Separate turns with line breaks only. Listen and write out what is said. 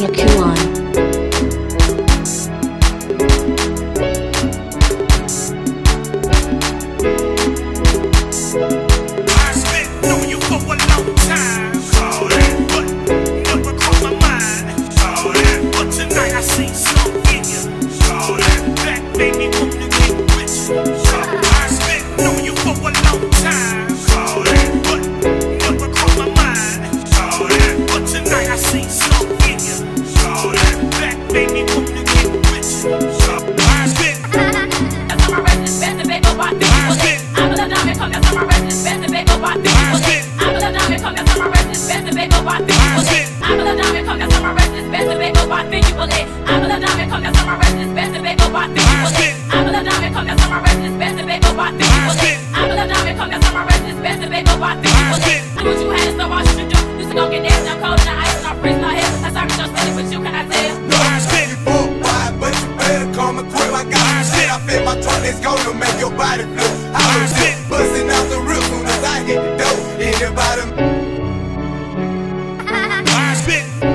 Yakūan.
It's gonna make your body flow. I was just busting out the roof soon as I hit the door. Anybody?